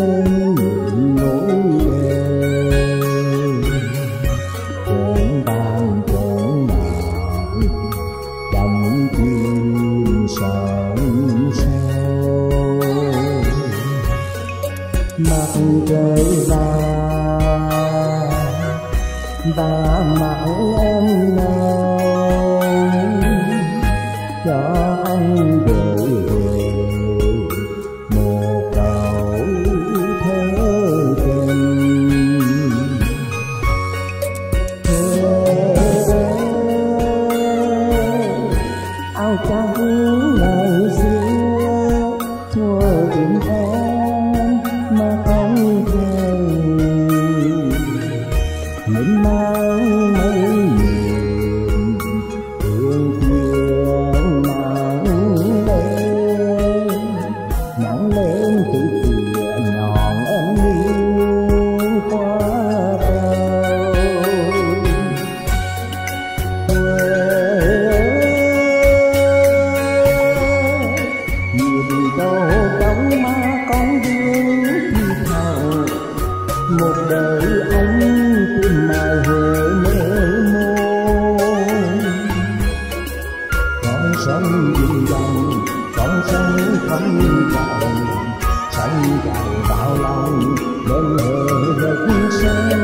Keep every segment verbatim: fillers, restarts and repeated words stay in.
lên những nỗi đêm trốn tan trốn nào đắm chìm sóng sâu mặt trời ra và mặn em nào cho anh gửi về một câu thơ tình. Áo trắng ngày xưa thua tình em mà không thấy mình mang mấy niềm thương thương nặng lên nặng lên từ phía nhọn em nghiêng qua cầu nhìn câu đóng má con dương thì thào một đời anh tìm mài huệ mê môn con sông dịu dàng con sông không dài sông dài vào lòng bên hề đất sâu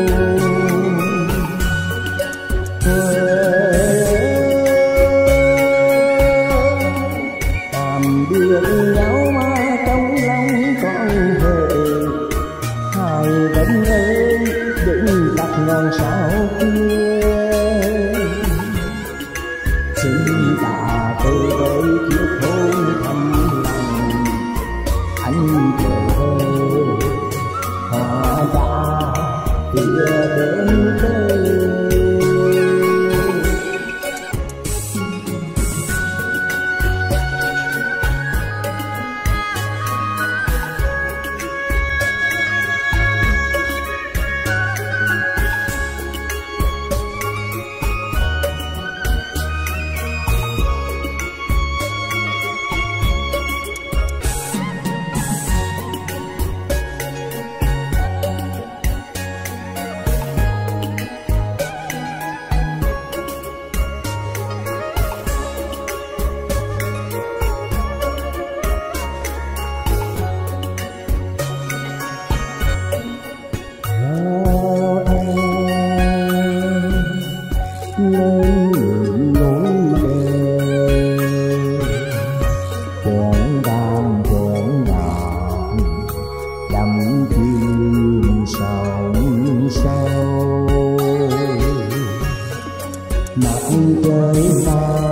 tạm biệt nhau mà trong lòng con về hai vẫn ơi đừng đặt ngọn sao kia xin ta từ đây chiếc hôn thầm lòng anh chờ hòa ta kia đến đây. Lên những nỗi đêm trốn đam trốn nào đắm chìm sóng sâu mặt trời xa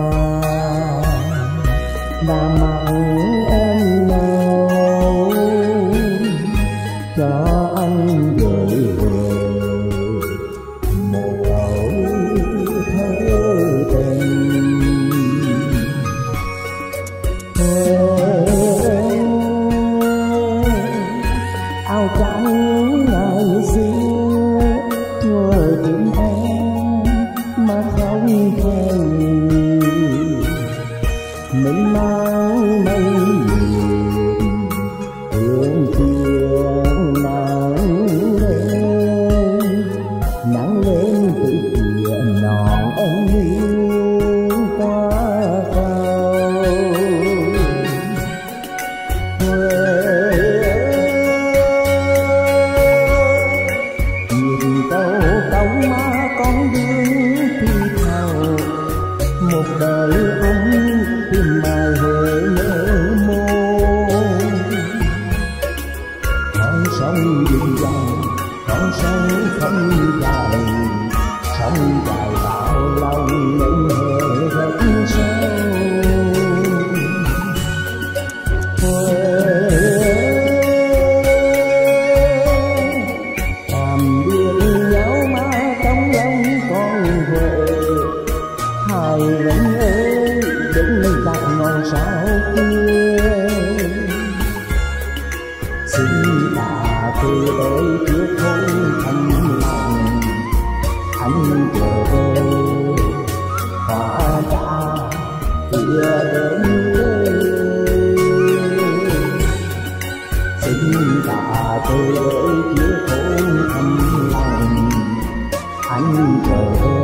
đã mặn em nào cho anh gửi về một câu thơ tình. Áo trắng ngày xưa thua tình em mà không thấy mình mang mấy niềm thương thương nặng lên nặng lên từ phía nọn em nghiêng qua cầu nhìn câu đóng má con đương thì thào một đời anh tìm mài huệ mê môn con sông dịu dàng con sông không dài sông dài vào lòng nên hề rất sâu tạm biệt nhau mà trong lòng con về hai vẫn ơi đừng đặt ngọn sao kia xin ta từ đây chiếc hôn thầm lòng anh chờ về hòa ta kia đến đây xin cả thế giới chia khổ thầm lòng anh chờ